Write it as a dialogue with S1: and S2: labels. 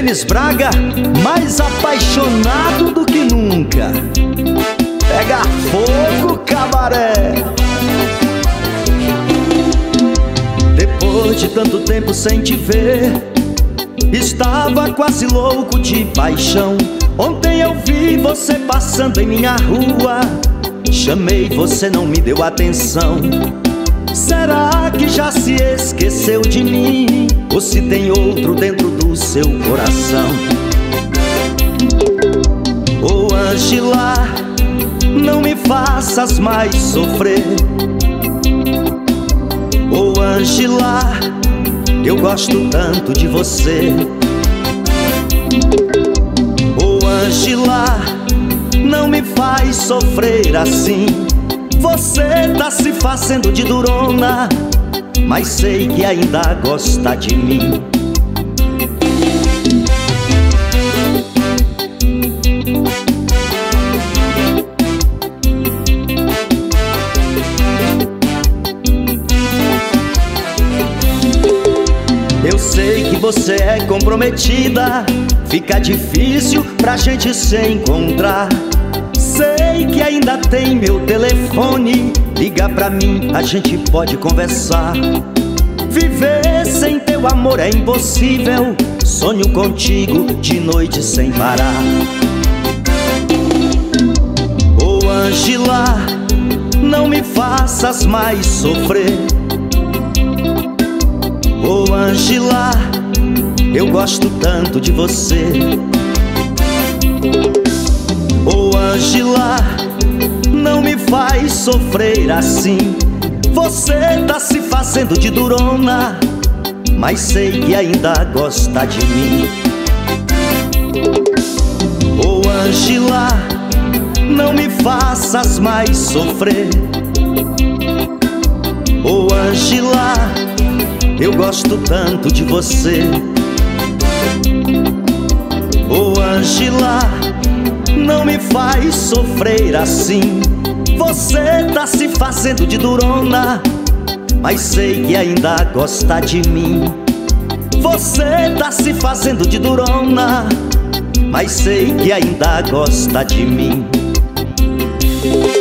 S1: Denis Braga, mais apaixonado do que nunca. Pega fogo, cabaré. Depois de tanto tempo sem te ver, estava quase louco de paixão. Ontem eu vi você passando em minha rua, chamei, você não me deu atenção. Será que já se esqueceu de mim? Ou se tem outro dentro do seu coração? Ô Ângela, não me faças mais sofrer. Ô Ângela, eu gosto tanto de você. Ô Ângela, não me faz sofrer assim. Você tá se fazendo de durona, mas sei que ainda gosta de mim. Eu sei que você é comprometida, fica difícil pra gente se encontrar. Sei que ainda tem meu telefone, liga pra mim, a gente pode conversar. Viver sem teu amor é impossível, sonho contigo de noite sem parar. Ô Ângela, não me faças mais sofrer. Ô Ângela, eu gosto tanto de você. Ô Ângela, não me faz sofrer assim. Você tá se fazendo de durona, mas sei que ainda gosta de mim. Ô Ângela, não me faças mais sofrer. Ô Ângela, eu gosto tanto de você. Ô Ângela, não me faz sofrer assim. Você tá se fazendo de durona, mas sei que ainda gosta de mim. Você tá se fazendo de durona, mas sei que ainda gosta de mim.